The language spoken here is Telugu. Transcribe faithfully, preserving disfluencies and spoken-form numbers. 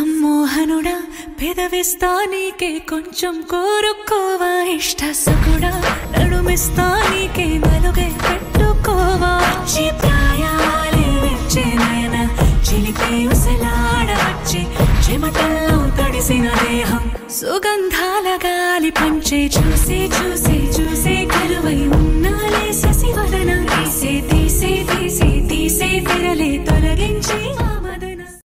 సమ్మోహనుడా పెదవిస్తా నీకే కొంచెం కోరుకోవా ఇష్ట సకుడా నడుమిస్తా నీకే నలుగే పెట్టుకోవా వచ్చి ప్రాయాలే వచ్చే నయన చిలిపి ఉసలాడ వచ్చి చెమటల్లో తడిసిన దేహం సుగంధాల గాలి పంచే చూసి చూసి